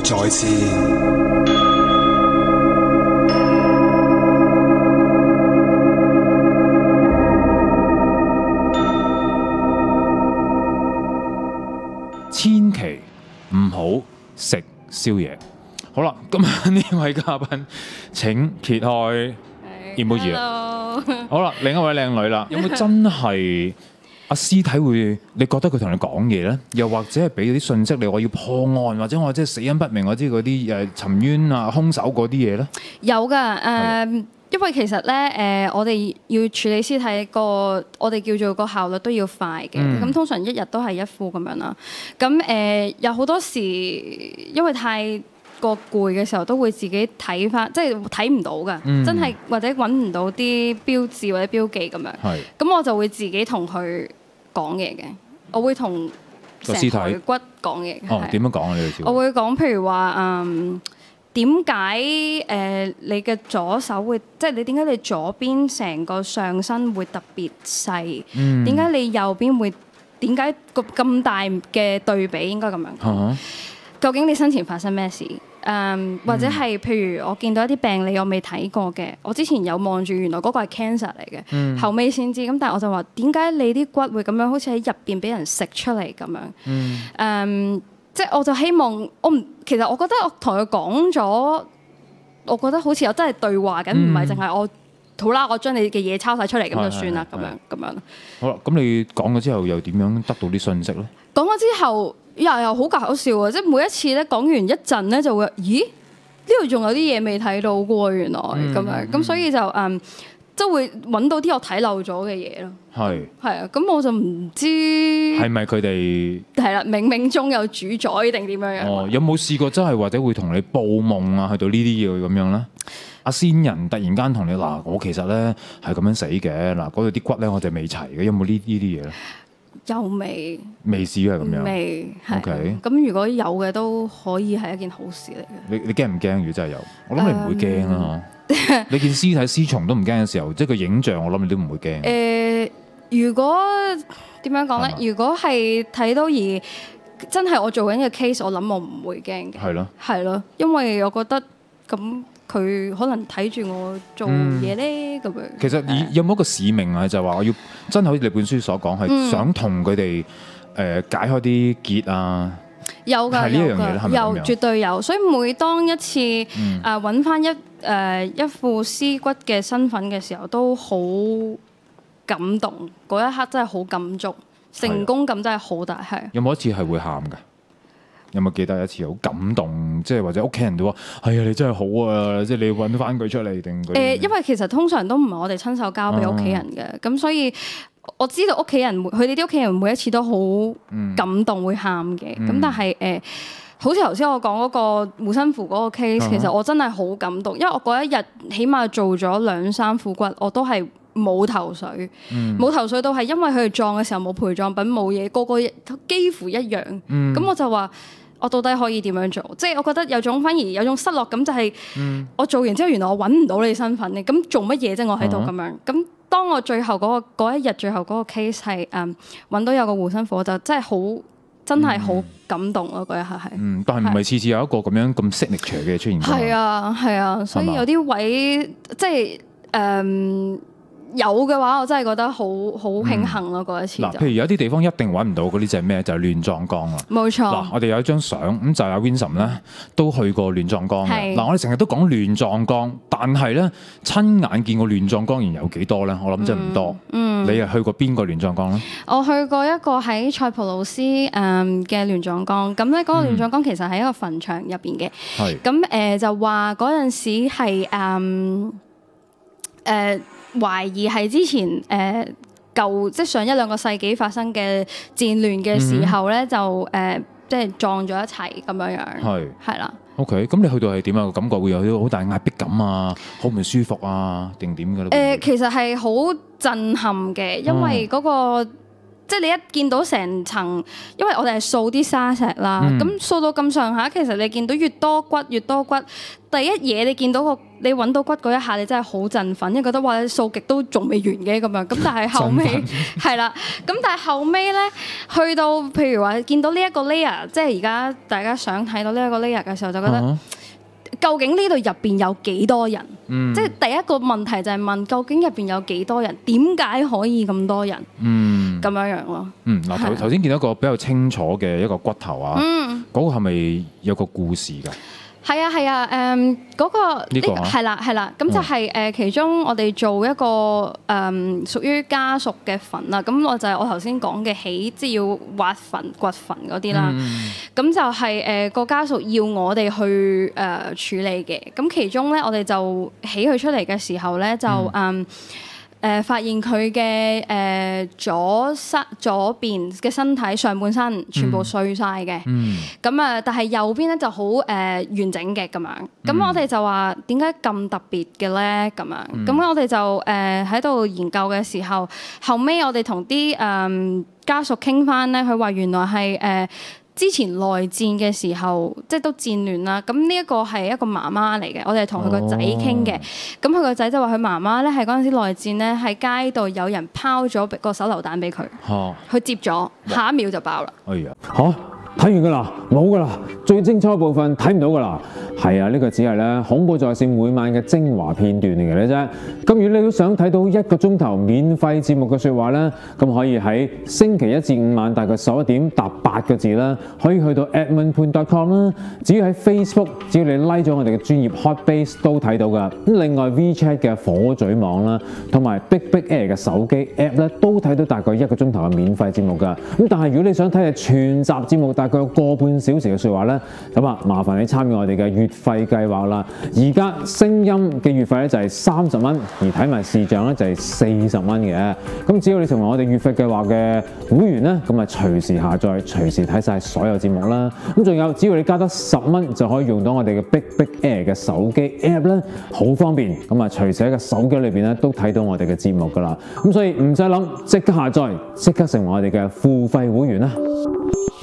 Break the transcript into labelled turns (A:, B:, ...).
A: 在線。
B: 千祈唔好食宵夜。好啦，今日呢位嘉賓請揭開 emoji。好啦，另一位靚女啦，有冇真係阿屍體會？你覺得佢同你講嘢咧？又或者係俾啲信息你，我要破案，或者我即係死因不明，或者嗰啲沉冤啊、兇手嗰啲嘢咧？
C: 有㗎，因為其實咧，我哋要處理屍體我哋叫做個效率都要快嘅。咁通常一日都係一副咁樣啦。咁有好多時因為太過攰嘅時候，都會自己睇翻，即係睇唔到㗎，真係或者揾唔到啲標誌或者標記咁樣。咁我就會自己同佢講嘢嘅，我會同成台骨講嘢。
B: 哦，點樣講啊？你
C: 我會講，譬如話點解你嘅左手會，即係你點解你左邊成個上身會特別細？點解你右邊會？點解咁大嘅對比？應該咁樣講。究竟你生前發生咩事？或者係譬如我見到一啲病理我未睇過嘅，我之前有望住，原來嗰個係 cancer 嚟嘅，後尾先知。咁但係我就話點解你啲骨會咁樣，好似喺入邊俾人食出嚟咁樣？即係我就希望其實我覺得我同佢講咗，我覺得好似我真係對話緊，唔係淨係我好啦，我將你嘅嘢抄晒出嚟咁就算啦，咁樣。
B: 好啦，咁你講咗之後又點樣得到啲信息咧？
C: 講咗之後又好搞笑啊！即係每一次咧講完一陣咧就會，咦？呢度仲有啲嘢未睇到嘅喎，原來咁樣。咁所以就即係會揾到啲我睇漏咗嘅嘢咯。係啊，咁我就唔知係
B: 咪佢哋
C: 係啦，冥冥中有主宰定點樣樣？
B: 哦，有冇試過真係或者會同你報夢啊？去到呢啲嘢咁樣咧？阿先人突然間同你嗱，我其實咧係咁樣死嘅，嗱嗰度啲骨咧我就未齊嘅，有冇呢啲嘢咧？
C: 又未
B: 試過係咁樣，
C: 未係。
B: OK。
C: 咁如果有嘅都可以係一件好事嚟嘅。
B: 你驚唔驚？如果真係有，我諗你唔會驚啦。你見屍體屍蟲都唔驚嘅時候，即係個影像，我諗你都唔會驚。
C: 如果點樣講咧？如果係睇到而真係我做緊嘅 case，我諗我唔會驚嘅。係咯，因為我覺得咁。佢可能睇住我做嘢咧，咁樣。其實
B: 有冇一個使命啊？就係話我要真係好似你本書所講，係想同佢哋解開啲結啊。有㗎，係呢一樣嘢咧，係咪咁樣？有，絕對有。所以每當一次揾翻一副屍骨嘅身份嘅時候，都好感動。嗰一刻真係好感觸，成功感真係好大。係。有冇一次係會喊㗎？有冇記得一次好感動，即係或者屋企人都話：哎呀，你真係好啊！即係你揾翻佢出嚟定？因為其實通常都唔係我哋親手交俾屋企人嘅，咁所以我知道屋企人佢哋啲屋企人每一次都好感動會喊嘅。咁但係好似頭先我講嗰個護身符嗰個 case，其實我真係好感動，因為我嗰一日起碼做咗2-3副骨，我都係冇頭緒，冇頭緒到係因為佢哋葬嘅時候冇陪葬品冇嘢，個個幾乎一樣。咁我就話。我到底可以點樣做？即係我覺得反而有種失落感，就係我做完之後，原來我揾唔到你身份嘅，咁做乜嘢啫？我喺度咁樣。咁當我最後嗰一日，最後嗰個 case 係揾到有個護身符，就真係好感動咯！嗰一刻係。但係唔係次次有一個咁 signature 嘅出現。係啊，所以有啲位即係有嘅話，我真係覺得好慶幸咯！嗰一次。譬如有啲地方一定揾唔到嗰啲就係咩？就係亂葬崗啦。冇錯。嗱，我哋有一張相咁就係阿 Vincent 咧都去過亂葬崗嘅。嗱，我哋成日都講亂葬崗，但係咧親眼見過亂葬崗然有幾多咧？我諗真係唔多。你又去過邊個亂葬崗咧？我去過一個喺塞浦路斯嘅亂葬崗。咁咧嗰個亂葬崗其實係一個墳場入邊嘅。係。咁就話嗰陣時係懷疑係之前即係上1-2個世紀發生嘅戰亂嘅時候咧，就即係撞咗一齊咁樣樣。係啦。OK， 咁你去到係點啊？個感覺會有啲好大壓迫感啊，好唔舒服啊，定點嘅咧？其實係好震撼嘅，因為嗰個
C: 即係你一見到成層，因為我哋係掃啲沙石啦，咁掃到咁上下，其實你見到越多骨，第一嘢你見到你揾到骨嗰一下，你真係好振奮，因為覺得哇，你掃極都仲未完嘅咁樣。咁但係後尾係啦，咁但係後尾咧，去到譬如話見到呢一個 layer， 即係而家大家想睇到呢一個 layer 嘅時候，就覺得究竟呢度入邊有幾多人？即係第一個問題就係問究竟入邊有幾多人？點解可以咁多人？咁樣樣咯。
B: 嗱頭先見到一個比較清楚嘅一個骨頭啊，嗰個係咪有個故事㗎？
C: 係啊，嗰個呢個係啦，咁就係其中我哋做一個屬於家屬嘅墳啦。咁我就係我頭先講嘅即係要挖墳掘墳嗰啲啦。咁就係個家屬要我哋去處理嘅。咁其中咧，我哋就起佢出嚟嘅時候咧，就發現佢嘅左邊嘅身體上半身全部碎晒嘅，咁但係右邊咧就好完整嘅咁樣。咁我哋就話點解咁特別嘅咧？咁樣，咁我哋就喺度研究嘅時候，後尾我哋同啲家屬傾翻咧，佢話原來係之前內戰嘅時候，即係都戰亂啦。咁呢一個係一個媽媽嚟嘅，我哋同佢個仔傾嘅。咁佢個仔就話佢媽媽咧係嗰陣時內戰咧，喺街度有人拋咗個手榴彈俾佢，佢接咗，下一秒就爆啦。
A: 哎呀，嚇！睇完㗎啦，冇㗎啦，最精彩嘅部分睇唔到㗎啦。係啊，呢個只係咧恐怖在線每晚嘅精華片段嚟嘅啫。咁如果你都想睇到1個鐘頭免費節目嘅説話咧，咁可以喺星期1至5晚大概11點答8個字啦，可以去到 edmondpoon.com 啦。至於喺 Facebook， 只要你 like 咗我哋嘅專業 Hotbase 都睇到㗎。咁另外 WeChat 嘅火嘴網啦，同埋 Big Air 嘅手機 App 咧，都睇到大概1個鐘頭嘅免費節目㗎。咁但係如果你想睇嘅全集節目，大概有個半小時嘅説話咧，咁麻煩你參與我哋嘅月費計劃啦。而家聲音嘅月費咧就係30蚊，而睇埋視像咧就係40蚊嘅。咁只要你成為我哋月費計劃嘅會員咧，咁隨時下載、隨時睇晒所有節目啦。咁仲有，只要你加得10蚊就可以用到我哋嘅 Big Air 嘅手機 App 咧，好方便。咁隨時喺個手機裏邊咧都睇到我哋嘅節目噶啦。咁所以唔使諗，即刻下載，即刻成為我哋嘅付費會員啦！